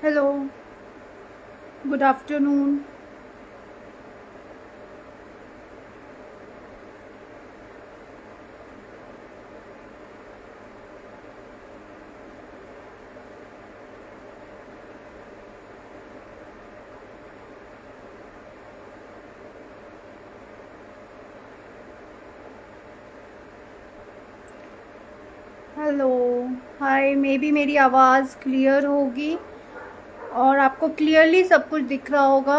Hello, good afternoon. Hello, hi. Maybe मेरी आवाज़ clear होगी और आपको क्लियरली सब कुछ दिख रहा होगा।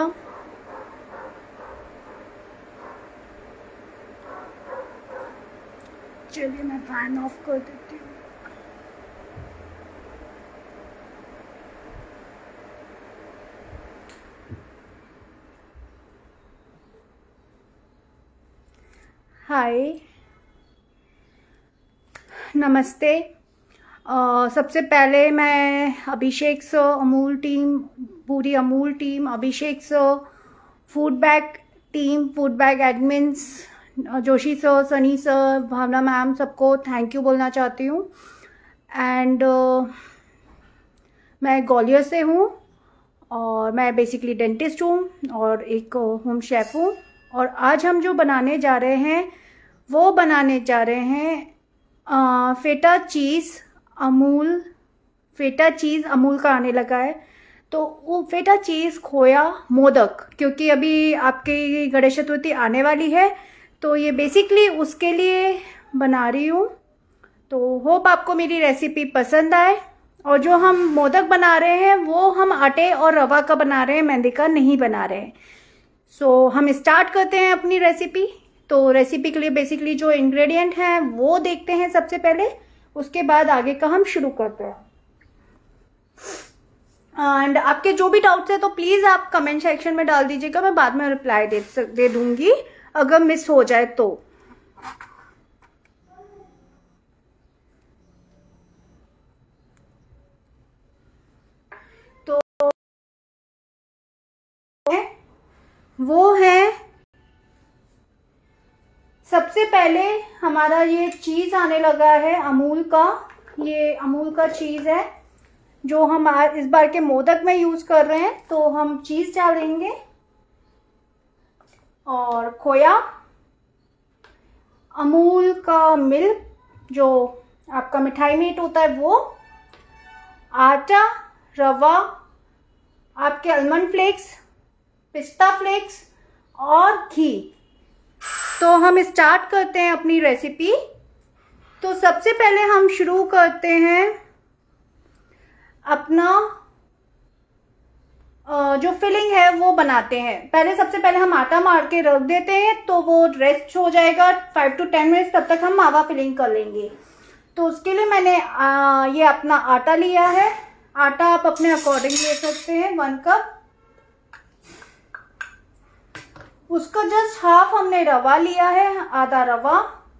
चलिए मैं फ़ैन ऑफ कर देती हूँ। हाय, नमस्ते। सबसे पहले मैं अभिषेक सर, अमूल टीम, पूरी Amul team, Abhishek sir, food bag team, food bag admins, Joshi sir, Sunny sir, Bhavana ma'am, सबको थैंक यू बोलना चाहती हूँ। एंड मैं ग्वालियर से हूँ और मैं बेसिकली डेंटिस्ट हूँ और एक होम शेफ़ हूँ। और आज हम जो बनाने जा रहे हैं वो बनाने जा रहे हैं फेटा चीज़ अमूल। फेटा चीज़ अमूल का आने लगा है, तो वो फेटा चीज़ खोया मोदक, क्योंकि अभी आपकी गणेश चतुर्थी आने वाली है, तो ये बेसिकली उसके लिए बना रही हूँ। तो होप आपको मेरी रेसिपी पसंद आए। और जो हम मोदक बना रहे हैं वो हम आटे और रवा का बना रहे हैं, मैदे का नहीं बना रहे हैं। सो हम स्टार्ट करते हैं अपनी रेसिपी। तो रेसिपी के लिए बेसिकली जो इंग्रेडिएंट हैं वो देखते हैं सबसे पहले, उसके बाद आगे का हम शुरू करते हैं। एंड आपके जो भी डाउट्स है तो प्लीज़ आप कमेंट सेक्शन में डाल दीजिएगा, मैं बाद में रिप्लाई दे दूंगी अगर मिस हो जाए तो। वो है, सबसे पहले हमारा ये चीज़ आने लगा है अमूल का। ये अमूल का चीज़ है जो हम इस बार के मोदक में यूज़ कर रहे हैं। तो हम चीज़ डालेंगे और खोया, अमूल का मिल्क जो आपका मिठाई मीट होता है वो, आटा, रवा, आपके आलमंड फ्लेक्स, पिस्ता फ्लेक्स और घी। तो हम स्टार्ट करते हैं अपनी रेसिपी। तो सबसे पहले हम शुरू करते हैं अपना जो फिलिंग है वो बनाते हैं। पहले सबसे पहले हम आटा मार के रख देते हैं तो वो रेस्ट हो जाएगा 5 to 10 मिनट्स, तब तक हम मावा फिलिंग कर लेंगे। तो उसके लिए मैंने ये अपना आटा लिया है। आटा आप अपने अकॉर्डिंग ले सकते हैं, 1 कप। उसका जस्ट हाफ हमने रवा लिया है, आधा रवा।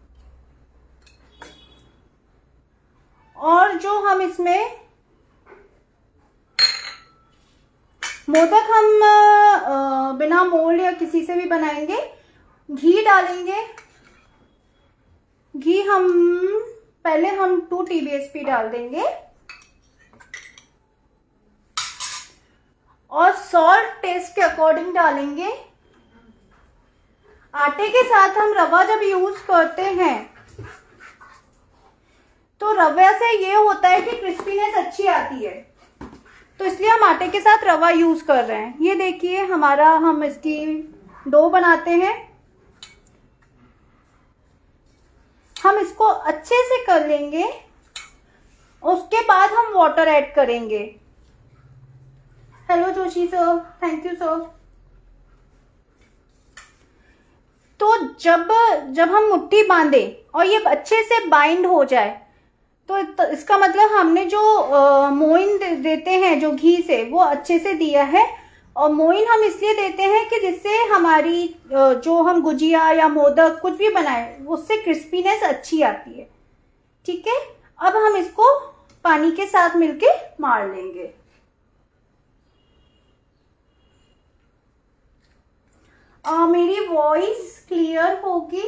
और जो हम इसमें मोदक हम बिना मोल्ड या किसी से भी बनाएंगे, घी डालेंगे। घी हम पहले 2 TBSP डाल देंगे और सॉल्ट टेस्ट के अकॉर्डिंग डालेंगे। आटे के साथ हम रवा जब यूज करते हैं तो रवे से ये होता है कि क्रिस्पीनेस अच्छी आती है, तो इसलिए हम आटे के साथ रवा यूज कर रहे हैं। ये देखिए हमारा, हम इसकी डो बनाते हैं। हम इसको अच्छे से कर लेंगे, उसके बाद हम वाटर ऐड करेंगे। Hello Joshi sir, thank you sir. तो जब हम मुट्ठी बांधे और ये अच्छे से बाइंड हो जाए तो इसका मतलब हमने जो मोइन देते हैं जो घी से, वो अच्छे से दिया है। और मोइन हम इसलिए देते हैं कि जिससे हमारी जो हम गुजिया या मोदक कुछ भी बनाए उससे क्रिस्पीनेस अच्छी आती है। ठीक है, अब हम इसको पानी के साथ मिलके मार लेंगे। मेरी वॉइस क्लियर होगी?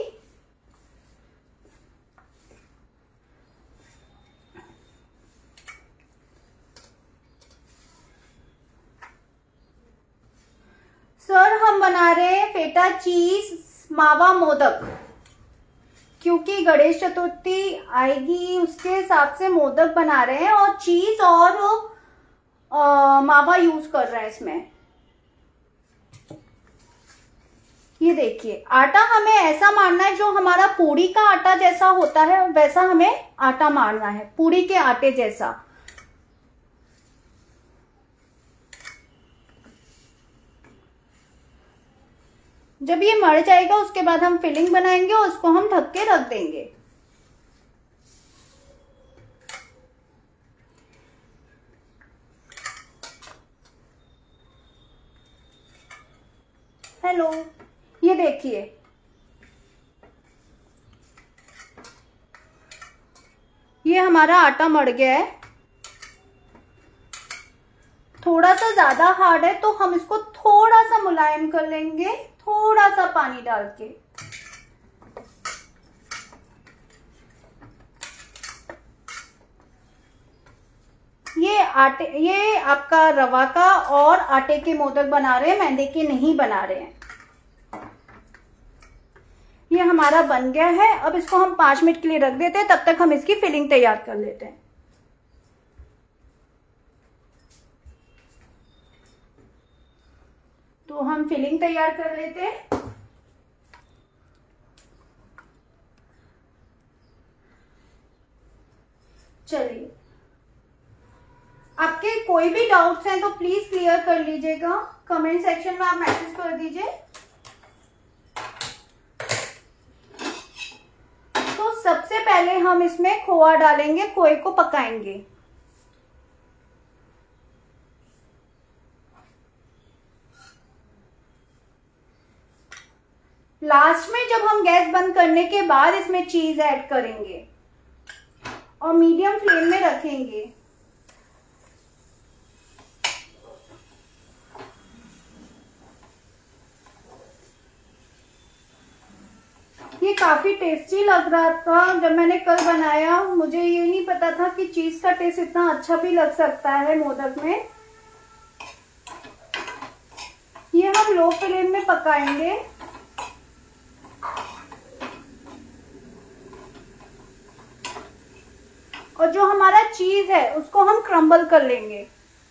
फेटा चीज मावा मोदक, क्योंकि गणेश चतुर्थी आएगी उसके हिसाब से मोदक बना रहे हैं और चीज और मावा यूज कर रहे हैं इसमें। ये देखिए आटा हमें ऐसा मारना है जो हमारा पूड़ी का आटा जैसा होता है वैसा हमें आटा मारना है, पूड़ी के आटे जैसा। जब ये मर जाएगा उसके बाद हम फिलिंग बनाएंगे और उसको हम ढक के रख देंगे। हेलो, ये देखिए ये हमारा आटा मर गया है। थोड़ा सा ज्यादा हार्ड है तो हम इसको थोड़ा सा मुलायम कर लेंगे, थोड़ा सा पानी डाल के। ये आपका रवा का और आटे के मोदक बना रहे हैं, मैदे के नहीं बना रहे हैं। ये हमारा बन गया है। अब इसको हम 5 मिनट के लिए रख देते हैं, तब तक हम इसकी फिलिंग तैयार कर लेते हैं। तो हम फिलिंग तैयार कर लेते हैं। चलिए, आपके कोई भी डाउट्स हैं तो प्लीज क्लियर कर लीजिएगा, कमेंट सेक्शन में आप मैसेज कर दीजिए। तो सबसे पहले हम इसमें खोआ डालेंगे, खोए को पकाएंगे। लास्ट में जब हम गैस बंद करने के बाद इसमें चीज ऐड करेंगे और मीडियम फ्लेम में रखेंगे। ये काफी टेस्टी लग रहा था जब मैंने कल बनाया। मुझे ये नहीं पता था कि चीज का टेस्ट इतना अच्छा भी लग सकता है मोदक में। ये हम लो फ्लेम में पकाएंगे। और जो हमारा चीज है उसको हम क्रम्बल कर लेंगे।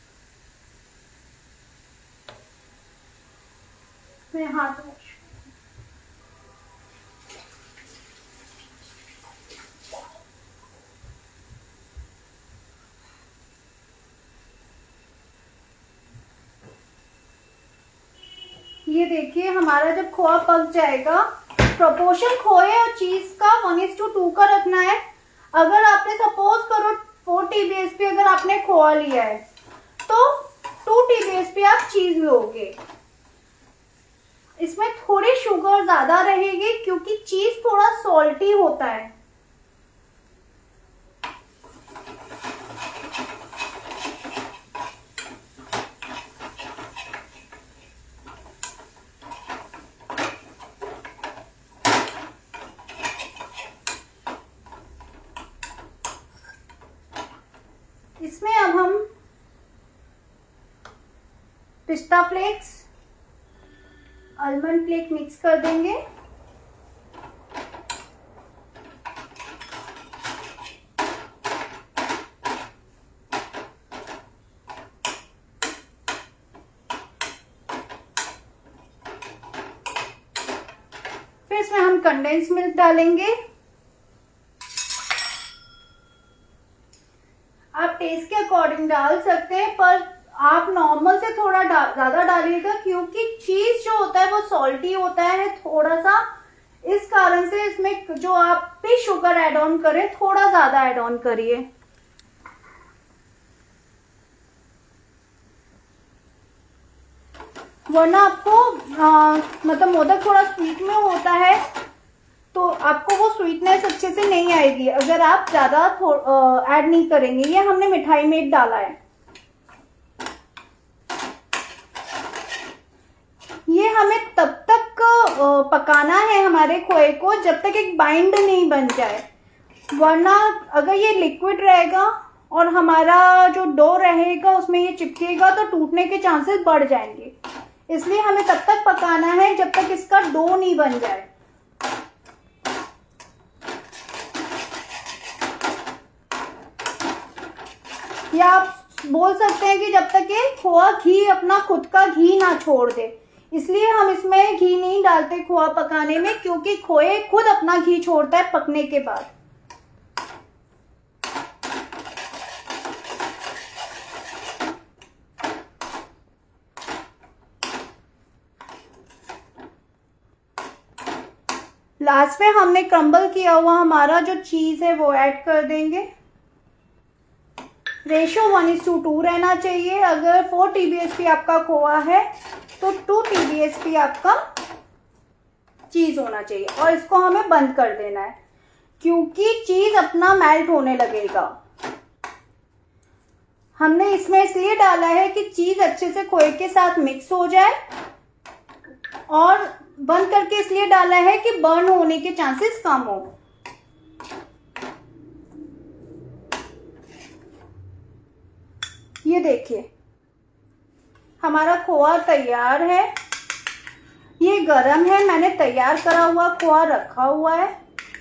मैं हाथ ये देखिए हमारा जब खोआ पक जाएगा, प्रोपोर्शन खोए और चीज का 1:2 का रखना है। अगर आपने सपोज करो 4 TBSP अगर आपने खोआ लिया है तो 2 TBSP आप चीज लोगे। इसमें थोड़ी शुगर ज्यादा रहेगी क्योंकि चीज थोड़ा सॉल्टी होता है। इसमें अब हम पिस्ता फ्लेक्स, आलमंड फ्लेक मिक्स कर देंगे। फिर इसमें हम कंडेंस मिल्क डालेंगे। आप टेस्ट के अकॉर्डिंग डाल सकते हैं, पर आप नॉर्मल से थोड़ा ज्यादा डालिएगा क्योंकि चीज जो होता है वो सॉल्टी होता है थोड़ा सा। इस कारण से इसमें जो आप भी शुगर ऐड ऑन करें थोड़ा ज्यादा ऐड ऑन करिए। वरना आपको मतलब मोदक थोड़ा स्वीट में होता है तो आपको वो स्वीटनेस अच्छे से नहीं आएगी अगर आप ज्यादा ऐड नहीं करेंगे। ये हमने मिठाई में डाला है। ये हमें तब तक पकाना है हमारे खोए को जब तक एक बाइंड नहीं बन जाए, वरना अगर ये लिक्विड रहेगा और हमारा जो डो रहेगा उसमें ये चिपकेगा तो टूटने के चांसेस बढ़ जाएंगे। इसलिए हमें तब तक पकाना है जब तक इसका डो नहीं बन जाए। या आप बोल सकते हैं कि जब तक ये खोआ घी अपना खुद का घी ना छोड़ दे। इसलिए हम इसमें घी नहीं डालते खोआ पकाने में, क्योंकि खोए खुद अपना घी छोड़ता है पकने के बाद। लास्ट में हमने क्रम्बल किया हुआ हमारा जो चीज है वो ऐड कर देंगे। रेशो 1:2 रहना चाहिए। अगर 4 TBSP आपका खोआ है तो 2 TBSP आपका चीज होना चाहिए। और इसको हमें बंद कर देना है क्योंकि चीज अपना मेल्ट होने लगेगा। हमने इसमें इसलिए डाला है कि चीज अच्छे से खोए के साथ मिक्स हो जाए, और बंद करके इसलिए डाला है कि बर्न होने के चांसेस कम हो। ये देखिए हमारा खोआ तैयार है। ये गरम है, मैंने तैयार करा हुआ खोआ रखा हुआ है।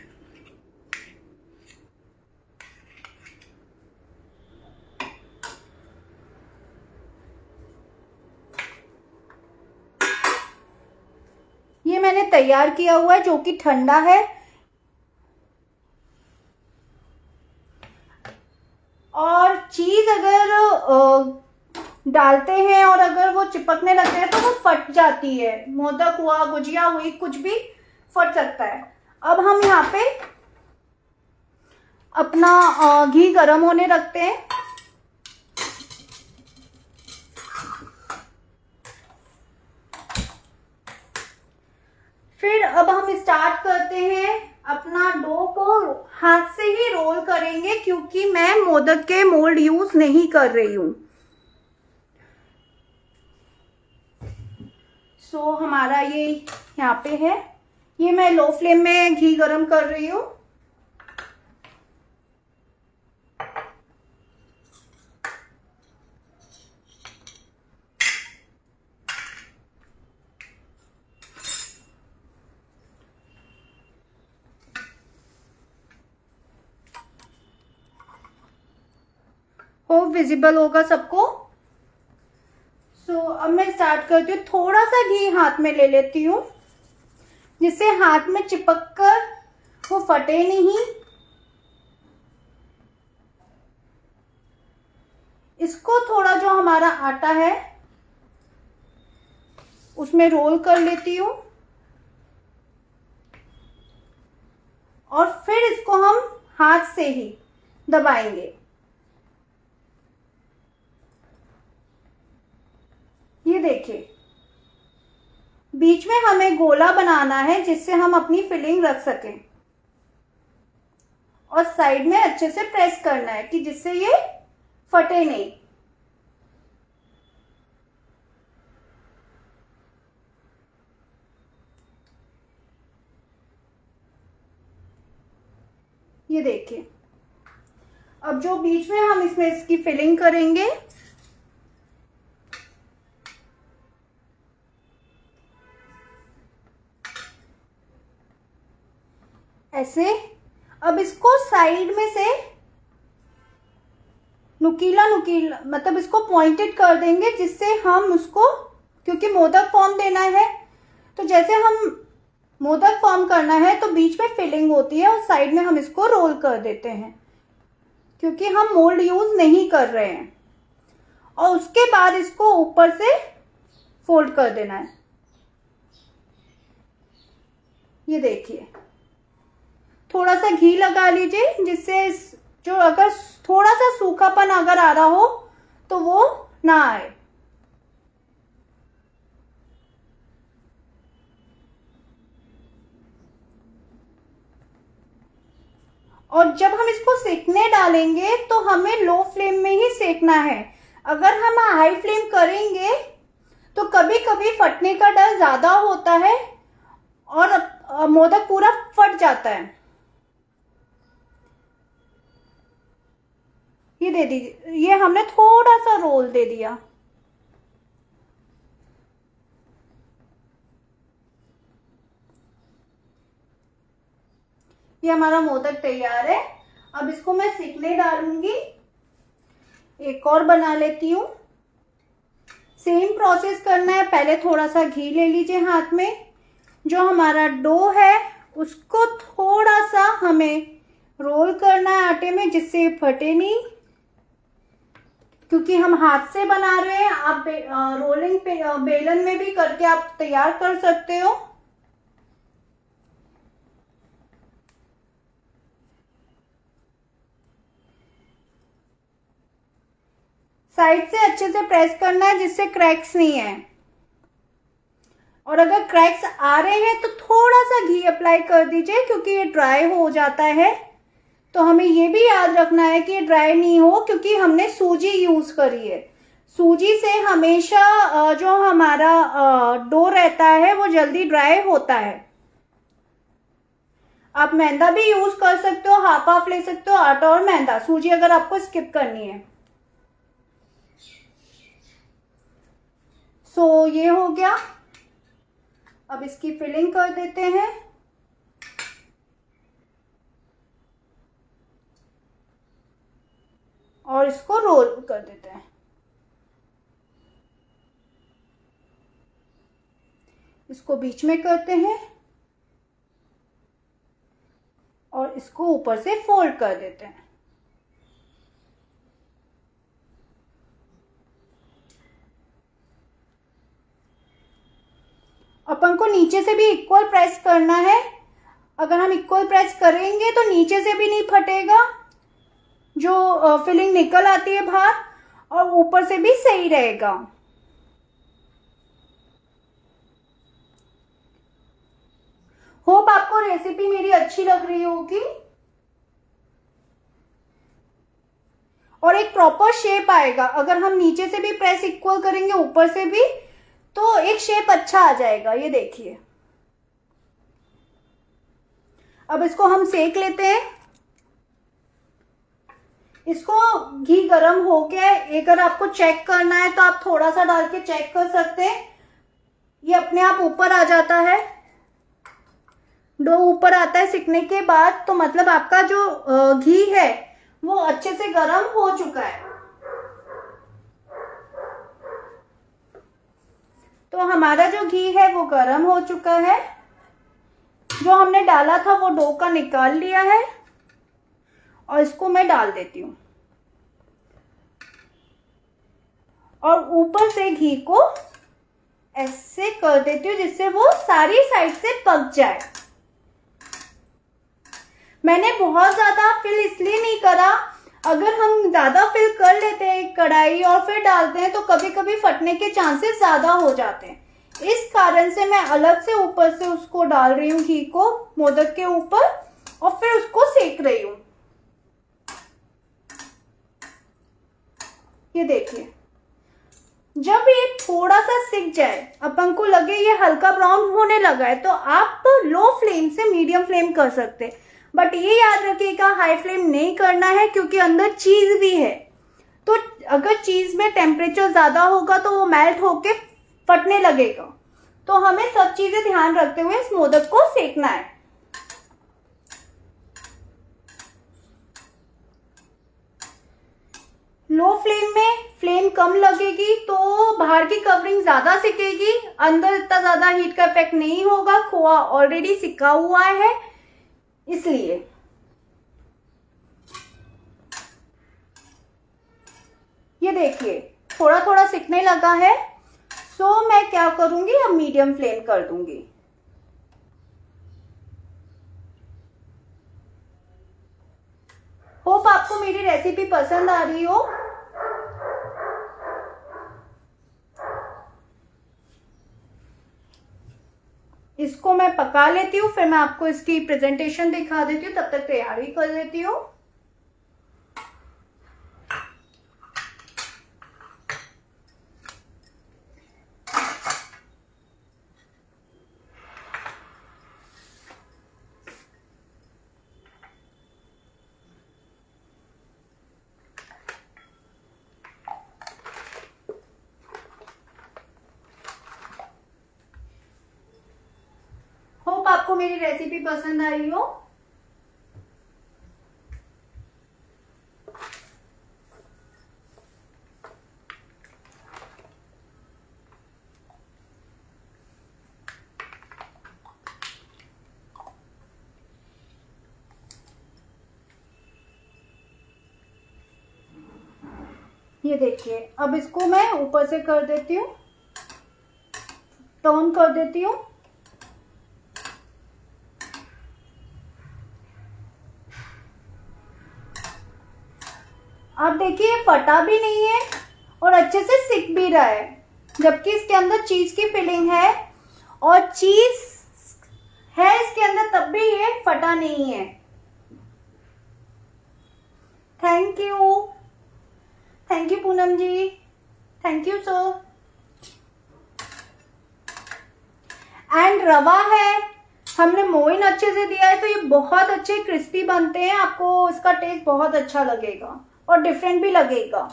ये मैंने तैयार किया हुआ है जो कि ठंडा है। और चीज अगर डालते हैं और अगर वो चिपकने लगते हैं तो वो फट जाती है। मोदक हुआ, गुजिया हुई, कुछ भी फट सकता है। अब हम यहाँ पे अपना घी गरम होने रखते हैं। फिर अब हम स्टार्ट करते हैं अपना डो को हाथ से ही रोल करेंगे, क्योंकि मैं मोदक के मोल्ड यूज नहीं कर रही हूं। सो हमारा ये यहाँ पे है। ये मैं लो फ्लेम में घी गरम कर रही हूँ। होप विजिबल होगा सबको। सो अब मैं स्टार्ट करती हूँ। थोड़ा सा घी हाथ में ले लेती हूँ जिससे हाथ में चिपक कर वो फटे नहीं। इसको थोड़ा जो हमारा आटा है उसमें रोल कर लेती हूँ और फिर इसको हम हाथ से ही दबाएंगे। ये देखिए बीच में हमें गोला बनाना है जिससे हम अपनी फिलिंग रख सकें, और साइड में अच्छे से प्रेस करना है कि जिससे ये फटे नहीं। ये देखिए अब जो बीच में हम इसमें इसकी फिलिंग करेंगे, ऐसे। अब इसको साइड में से नुकीला नुकीला मतलब इसको पॉइंटेड कर देंगे, जिससे हम उसको, क्योंकि मोदक फॉर्म देना है तो जैसे हम मोदक फॉर्म करना है तो बीच में फिलिंग होती है और साइड में हम इसको रोल कर देते हैं, क्योंकि हम मोल्ड यूज नहीं कर रहे हैं। और उसके बाद इसको ऊपर से फोल्ड कर देना है। ये देखिए थोड़ा सा घी लगा लीजिए जिससे जो अगर थोड़ा सा सूखापन अगर आ रहा हो तो वो ना आए। और जब हम इसको सेकने डालेंगे तो हमें लो फ्लेम में ही सेकना है। अगर हम हाई फ्लेम करेंगे तो कभी कभी फटने का डर ज्यादा होता है और मोदक पूरा फट जाता है। ये दे दीजिए, ये हमने थोड़ा सा रोल दे दिया। ये हमारा मोदक तैयार है। अब इसको मैं सेकने डालूंगी। एक और बना लेती हूँ। सेम प्रोसेस करना है। पहले थोड़ा सा घी ले लीजिए हाथ में। जो हमारा डो है उसको थोड़ा सा हमें रोल करना है आटे में, जिससे फटे नहीं, क्योंकि हम हाथ से बना रहे हैं। आप रोलिंग बेलन में भी करके आप तैयार कर सकते हो। साइड से अच्छे से प्रेस करना है जिससे क्रैक्स नहीं है। और अगर क्रैक्स आ रहे हैं तो थोड़ा सा घी अप्लाई कर दीजिए, क्योंकि ये ड्राई हो जाता है। तो हमें ये भी याद रखना है कि ये ड्राई नहीं हो, क्योंकि हमने सूजी यूज करी है। सूजी से हमेशा जो हमारा डो रहता है वो जल्दी ड्राई होता है। आप मैदा भी यूज कर सकते हो, हाफ हाफ ले सकते हो, आटा और मैदा। सूजी अगर आपको स्किप करनी है। सो ये हो गया। अब इसकी फिलिंग कर देते हैं। और इसको रोल कर देते हैं। इसको बीच में करते हैं और इसको ऊपर से फोल्ड कर देते हैं। अपन को नीचे से भी इक्वल प्रेस करना है। अगर हम इक्वल प्रेस करेंगे तो नीचे से भी नहीं फटेगा, जो फिलिंग निकल आती है बाहर, और ऊपर से भी सही रहेगा। होप आपको रेसिपी मेरी अच्छी लग रही होगी और एक प्रॉपर शेप आएगा। अगर हम नीचे से भी प्रेस इक्वल करेंगे, ऊपर से भी, तो एक शेप अच्छा आ जाएगा। ये देखिए। अब इसको हम सेक लेते हैं। इसको घी गरम हो गया है। अगर आपको चेक करना है तो आप थोड़ा सा डाल के चेक कर सकते हैं। ये अपने आप ऊपर आ जाता है। डो ऊपर आता है सिकने के बाद, तो मतलब आपका जो घी है वो अच्छे से गरम हो चुका है। तो हमारा जो घी है वो गरम हो चुका है। जो हमने डाला था वो डो का निकाल लिया है और इसको मैं डाल देती हूँ और ऊपर से घी को ऐसे कर देती हूँ जिससे वो सारी साइड से पक जाए। मैंने बहुत ज्यादा फिल इसलिए नहीं करा। अगर हम ज्यादा फिल कर लेते हैं कढ़ाई और फिर डालते हैं तो कभी कभी फटने के चांसेस ज्यादा हो जाते हैं। इस कारण से मैं अलग से ऊपर से उसको डाल रही हूँ, घी को मोदक के ऊपर, और फिर उसको सेक रही हूँ। ये देखिए, जब ये थोड़ा सा सिक जाए, अपन को लगे ये हल्का ब्राउन होने लगा है, तो आप लो फ्लेम से मीडियम फ्लेम कर सकते हैं। बट ये याद रखिएगा, हाई फ्लेम नहीं करना है, क्योंकि अंदर चीज भी है। तो अगर चीज में टेम्परेचर ज्यादा होगा तो वो मेल्ट होके फटने लगेगा। तो हमें सब चीजें ध्यान रखते हुए इस मोदक को सेकना है। लो फ्लेम में फ्लेम कम लगेगी तो बाहर की कवरिंग ज्यादा सिकेगी, अंदर इतना ज्यादा हीट का इफेक्ट नहीं होगा। खोआ ऑलरेडी सिका हुआ है, इसलिए। ये देखिए, थोड़ा थोड़ा सिकने लगा है। सो मैं क्या करूंगी, अब मीडियम फ्लेम कर दूंगी। होप आपको मेरी रेसिपी पसंद आ रही हो। इसको मैं पका लेती हूँ, फिर मैं आपको इसकी प्रेजेंटेशन दिखा देती हूँ। तब तक तैयारी कर लेती हूँ। होप आपको मेरी रेसिपी पसंद आई हो। ये देखिए, अब इसको मैं ऊपर से कर देती हूँ, टर्न कर देती हूँ। अब देखिए फटा भी नहीं है और अच्छे से सिक भी रहा है, जबकि इसके अंदर चीज की फिलिंग है और चीज है इसके अंदर, तब भी ये फटा नहीं है। Thank you Poonam ji, thank you sir. And रवा है, हमने मोइन अच्छे से दिया है तो ये बहुत अच्छे क्रिस्पी बनते हैं। आपको इसका टेस्ट बहुत अच्छा लगेगा और डिफरेंट भी लगेगा।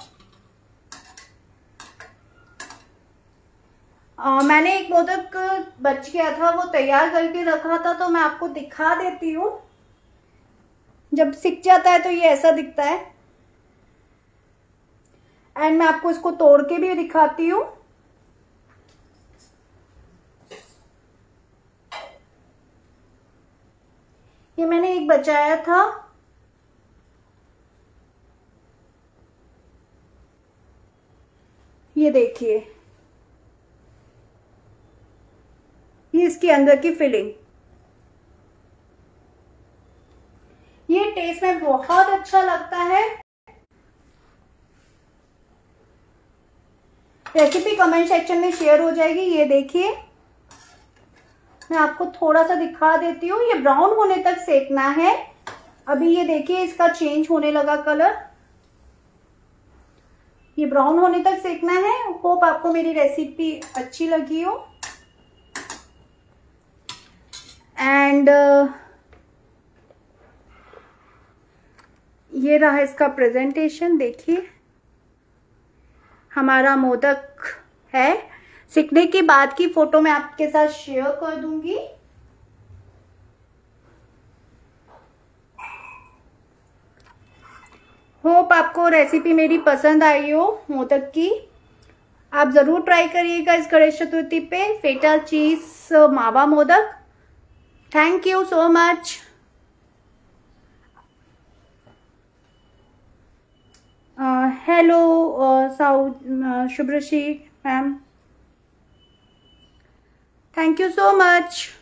मैंने एक मोदक बच गया था, वो तैयार करके रखा था, तो मैं आपको दिखा देती हूँ। जब सिक जाता है तो ये ऐसा दिखता है। एंड मैं आपको इसको तोड़ के भी दिखाती हूँ। ये मैंने एक बचाया था, ये देखिए, ये इसके अंदर की फिलिंग। ये टेस्ट में बहुत अच्छा लगता है। रेसिपी कमेंट सेक्शन में शेयर हो जाएगी। ये देखिए, मैं आपको थोड़ा सा दिखा देती हूँ। ये ब्राउन होने तक सेकना है। अभी ये देखिए इसका चेंज होने लगा कलर। ये ब्राउन होने तक सेकना है। होप आपको मेरी रेसिपी अच्छी लगी हो। एंड ये रहा इसका प्रेजेंटेशन। देखिए हमारा मोदक है। सीखने के बाद की फोटो मैं आपके साथ शेयर कर दूंगी। होप आपको रेसिपी मेरी पसंद आई हो मोदक की। आप जरूर ट्राई करिएगा इस गणेश चतुर्थी पे feta cheese mawa modak. Thank you so much. Hello Shubhrashree ma'am, thank you so much.